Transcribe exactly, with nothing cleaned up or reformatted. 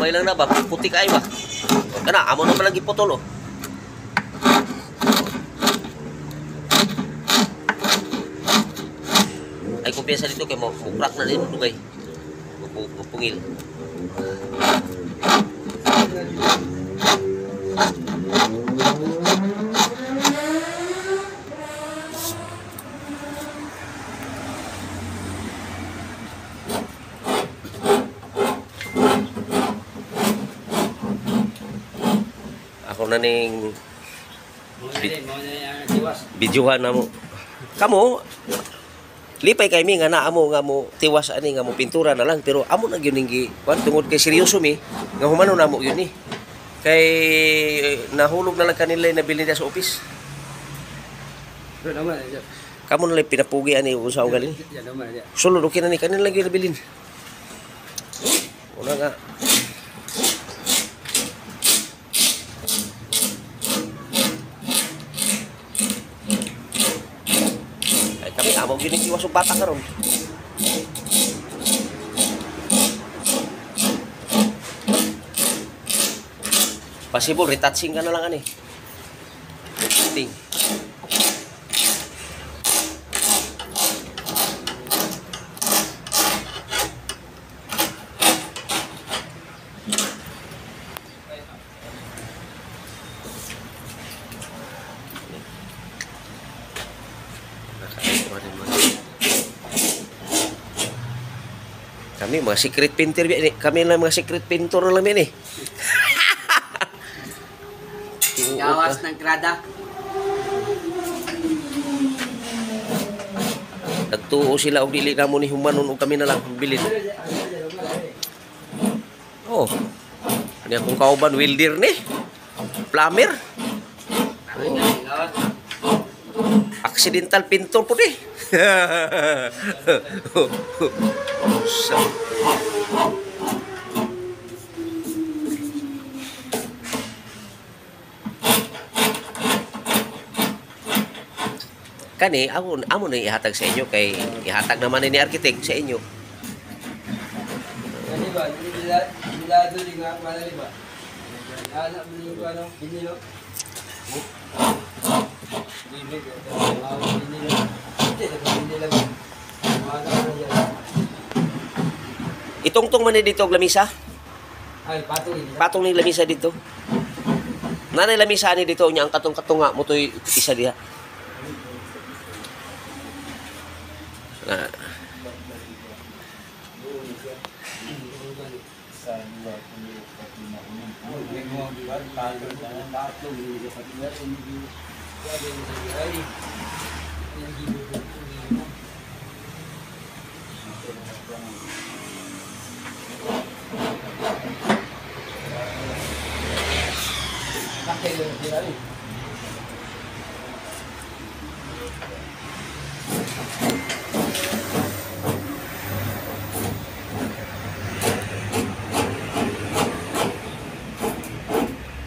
gamay lang na ba, puti kayo ba? Kana, amo naman lagi putol oh. Ay kumpiyansa dito kay mo crack na din dugay. Mapungil. Ako na ning videohan na mo. Kamu lipay kay mi nga naa mo nga mo tiwas ani nga mo pintura na lang pero amo na gyud ning gi kwan tungod kay seryoso mi nga humano na mo yun ni kay nahulog na lang kanila na bilin sa office. Kamu na lang pinapugi ani usaw galing. Sulod okay na ni kanila lang gyud bilin. Una nga amo gini iwas og bata karon. Possible retouching ka na lang ani. Ting. Kami mga secret painter ini. Kami lang mga secret painter na lang ini. Gawas ng krada. Nagtuo sila og dili na mo ni humanon og kami na lang bilin. Oh. Ani akong kauban welder ni. Plumber. Oh. Accidental pintor po di. So. Kani amo amo na ihatag sa inyo kay ihatag naman ni architect sa inyo. Kani ba nila nila dili nga wala di ba? Ala mo ni ano binilo. Itong-tong man dito og lamisa? Ay patong ni. Patong ni lamisa dito. Nanay lamisa ni dito nya ang katong-katong nga mo toy isa diha. Nah.